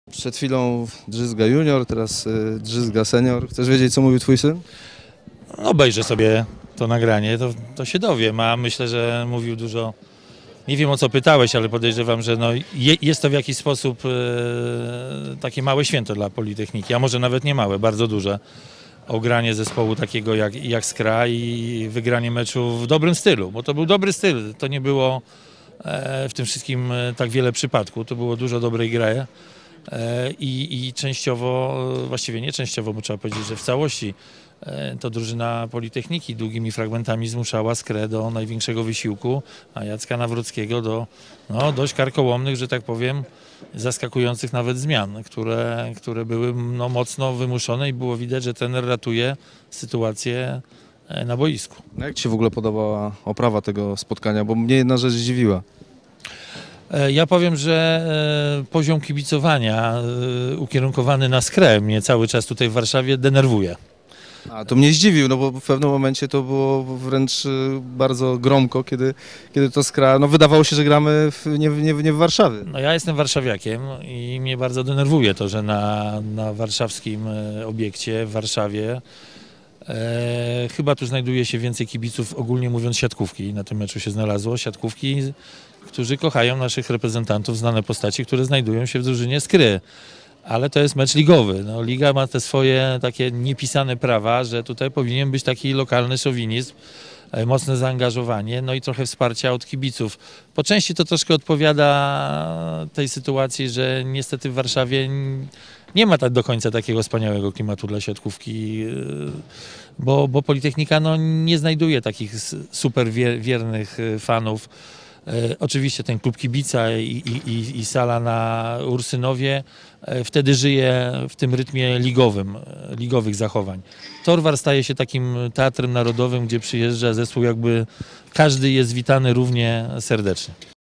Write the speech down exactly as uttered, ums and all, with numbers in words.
Przed chwilą Drzyzga junior, teraz y, Drzyzga senior. Chcesz wiedzieć, co mówił twój syn? Obejrzę sobie to nagranie, to, to się dowiem, a myślę, że mówił dużo. Nie wiem, o co pytałeś, ale podejrzewam, że no, je, jest to w jakiś sposób e, takie małe święto dla Politechniki, a może nawet nie małe, bardzo duże. Ogranie zespołu takiego jak, jak Skra i wygranie meczu w dobrym stylu, bo to był dobry styl, to nie było e, w tym wszystkim e, tak wiele przypadków, to było dużo dobrej gry. I, I częściowo, właściwie nie częściowo, bo trzeba powiedzieć, że w całości to drużyna Politechniki długimi fragmentami zmuszała Skrę do największego wysiłku, a Jacka Nawrockiego do no, dość karkołomnych, że tak powiem, zaskakujących nawet zmian, które, które były no, mocno wymuszone i było widać, że trener ratuje sytuację na boisku. No jak ci się w ogóle podobała oprawa tego spotkania? Bo mnie jedna rzecz zdziwiła. Ja powiem, że poziom kibicowania ukierunkowany na Skrę mnie cały czas tutaj w Warszawie denerwuje. A to mnie zdziwił, no bo w pewnym momencie to było wręcz bardzo gromko, kiedy, kiedy to Skra, no wydawało się, że gramy w, nie, nie, nie w Warszawie. No ja jestem warszawiakiem i mnie bardzo denerwuje to, że na, na warszawskim obiekcie w Warszawie e, chyba tu znajduje się więcej kibiców, ogólnie mówiąc siatkówki, na tym meczu się znalazło, siatkówki, którzy kochają naszych reprezentantów, znane postaci, które znajdują się w drużynie Skry. Ale to jest mecz ligowy. No, liga ma te swoje takie niepisane prawa, że tutaj powinien być taki lokalny szowinizm, mocne zaangażowanie, no i trochę wsparcia od kibiców. Po części to troszkę odpowiada tej sytuacji, że niestety w Warszawie nie ma tak do końca takiego wspaniałego klimatu dla siatkówki, bo, bo Politechnika no, nie znajduje takich super wiernych fanów. E, oczywiście ten klub kibica i, i, i sala na Ursynowie e, wtedy żyje w tym rytmie ligowym, e, ligowych zachowań. Torwar staje się takim teatrem narodowym, gdzie przyjeżdża zespół, jakby każdy jest witany równie serdecznie.